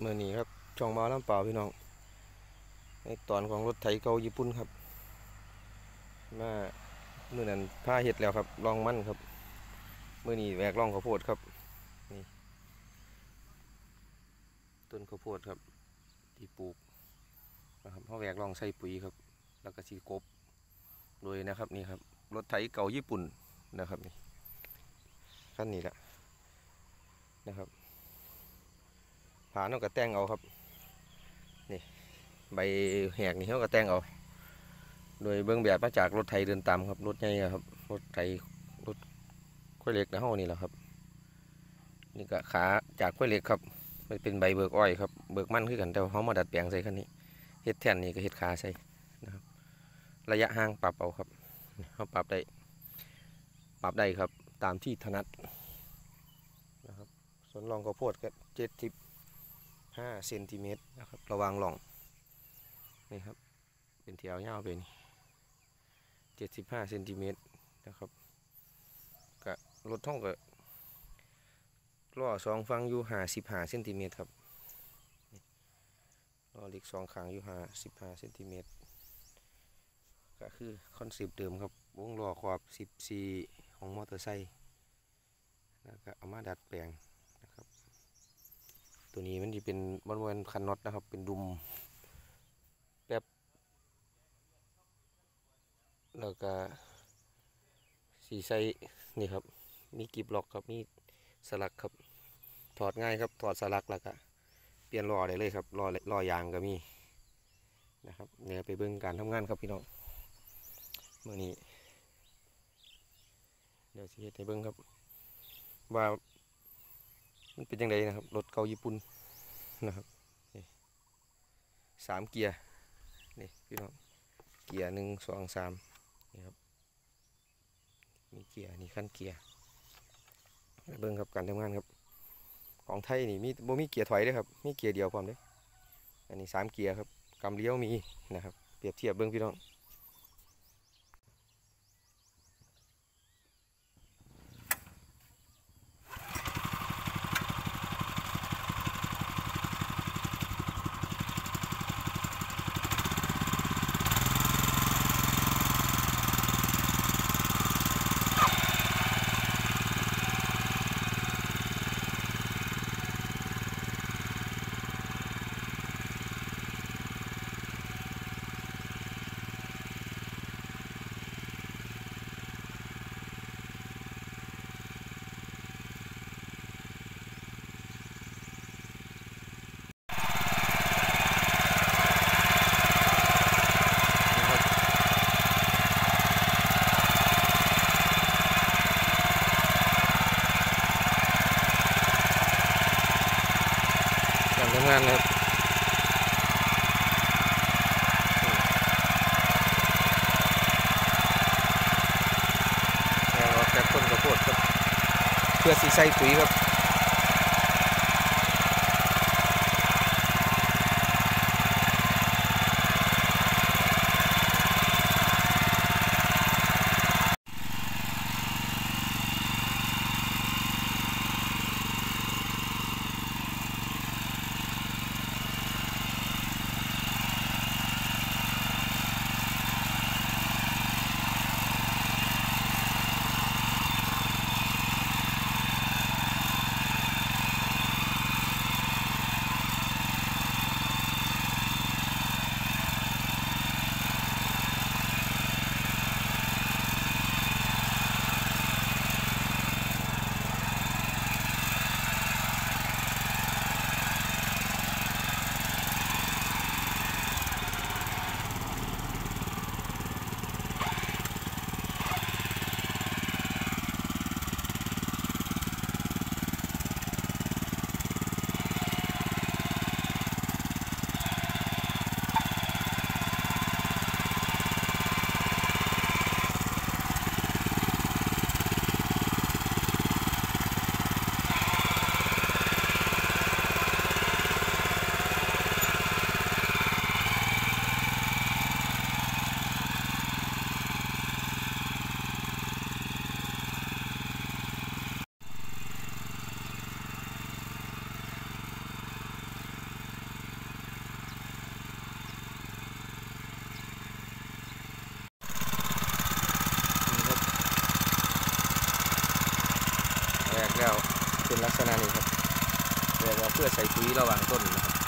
เมื่อนี้ครับช่องมาน้ำเปล่าพี่น้องในตอนของรถไถเก่าญี่ปุ่นครับมาเมื่อนั้นผ้าเห็ดแล้วครับลองมันครับเมื่อนี้แหวกล่องข้าวโพดครับนี่ต้นข้าวโพดครับที่ปลูกนะครับเขาแหวกล่องใส่ปุ๋ยครับแล้วก็สีกบโดยนะครับนี่ครับรถไถเก่าญี่ปุ่นนะครับนี่ขั้นนี้แหละนะครับผ่านเขาก็แต่งเอาครับนี่ใบแหกนี่เขาก็แต่งเอาโดยเบื้องแบบมาจากรถไถเดินตามครับรถใหญ่ครับรถไถรถค่อยเล็กนะเฮานี่แหละครับนี่ก็ขาจากค่อยเล็กครับมันเป็นใบเบิกอ้อยครับเบิกมันขึ้นกันแต่เขามาดัดแปลงใส่คันนี้เฮ็ดแท่นนี่ก็เฮ็ดขาใส่นะครับระยะห่างปรับเอาครับเขาปรับได้ครับตามที่ถนัดนะครับส่วนรองข้าวโพดก็75 เซนติเมตรนะครับระวางร่องนี่ครับเป็นแถวยาวไปนี่75 เซนติเมตรนะครับก็รถท่องก็ล้อ2 ฝั่งอยู่55 เซนติเมตรครับล้อเล็ก2 ข้างอยู่55 เซนติเมตรก็คือคอนเซปต์เดิมครับวงล้อขอบ14ของมอเตอร์ไซค์แล้วก็เอามาดัดแปลงนะครับตัวนี้มันจะเป็นวันคันน็อตนะครับเป็นดุมแป๊บแล้วก็สีใส่นี่ครับมีกิบล็อกครับมีสลักครับถอดง่ายครับถอดสลักแล้วก็เปลี่ยนล้อได้เลยครับล้อยางก็มีนะครับเนี่ยไปเบิ่งการทำงานครับพี่น้องเมื่อนี้เดี๋ยวสิเฮ็ดให้เบิ่งครับว่ามันเป็นยังไงนะครับรถเก่าญี่ปุ่นนะครับนี่3 เกียร์นี่พี่น้องเกียร์1 2 3นี่ครับมีเกียร์นี่ขั้นเกียร์เบิ่งครับการทำงานครับของไทยนี่มีเกียร์ถอยด้วยครับมีเกียร์เดียวพร้อมเด้อันนี้3 เกียร์ครับกำเลี้ยวมีนะครับเปรียบเทียบเบิ่งพี่น้องการทำงานนะครับแล้วก็แก้ต้นข้าวโพดครับเพื่อสีใส่ปุ๋ยครับลักษณะนี้ครับแวกออกเพื่อใส่ปุ๋ยระหว่างต้นนะครับ